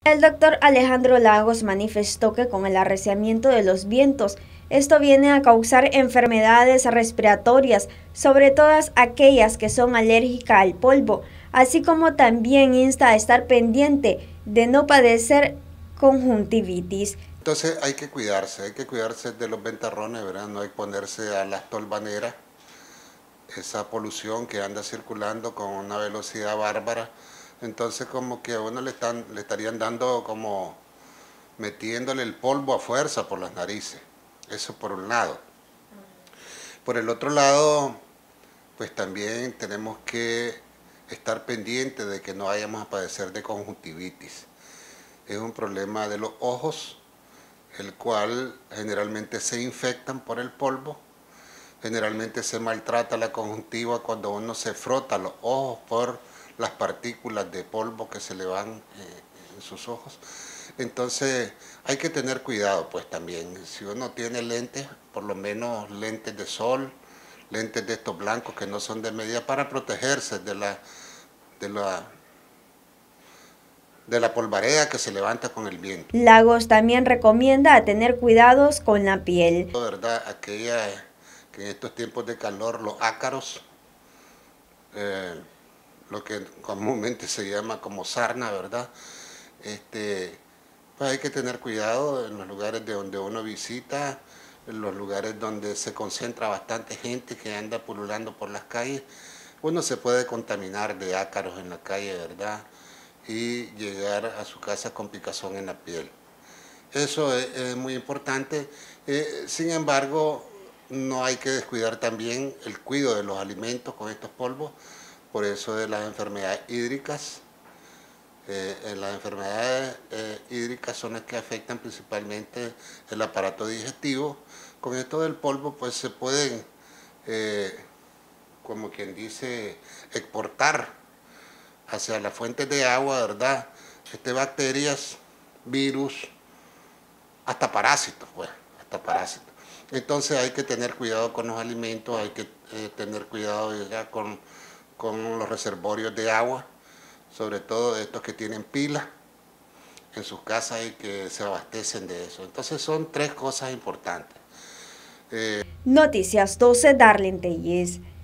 El doctor Alejandro Lagos manifestó que con el arreciamiento de los vientos, esto viene a causar enfermedades respiratorias, sobre todas aquellas que son alérgicas al polvo, así como también insta a estar pendiente de no padecer conjuntivitis. Entonces hay que cuidarse de los ventarrones, ¿verdad? No hay que ponerse a las tolvaneras, esa polución que anda circulando con una velocidad bárbara. Entonces como que a uno le estarían dando como metiéndole el polvo a fuerza por las narices. Eso por un lado. Por el otro lado, pues también tenemos que estar pendientes de que no vayamos a padecer de conjuntivitis. Es un problema de los ojos, el cual generalmente se infectan por el polvo. Generalmente se maltrata la conjuntiva cuando uno se frota los ojos por las partículas de polvo que se le van en sus ojos. Entonces hay que tener cuidado pues también. Si uno tiene lentes, por lo menos lentes de sol, lentes de estos blancos que no son de medida para protegerse de la polvareda que se levanta con el viento. Lagos también recomienda a tener cuidados con la piel. ¿Verdad? Aquella que en estos tiempos de calor los ácaros, lo que comúnmente se llama como sarna, ¿verdad? Pues hay que tener cuidado en los lugares de donde uno visita, en los lugares donde se concentra bastante gente que anda pululando por las calles. Uno se puede contaminar de ácaros en la calle, ¿verdad? Y llegar a su casa con picazón en la piel. Eso es muy importante. Sin embargo, no hay que descuidar también el cuidado de los alimentos con estos polvos, por eso de las enfermedades hídricas. Las enfermedades hídricas son las que afectan principalmente el aparato digestivo. Con esto del polvo pues se pueden, como quien dice, exportar hacia las fuentes de agua, ¿verdad? Bacterias, virus, hasta parásitos, pues, hasta parásitos. Entonces hay que tener cuidado con los alimentos, hay que tener cuidado ya con los reservorios de agua, sobre todo estos que tienen pilas en sus casas y que se abastecen de eso. Entonces son tres cosas importantes. Noticias 12, Darlene Telles.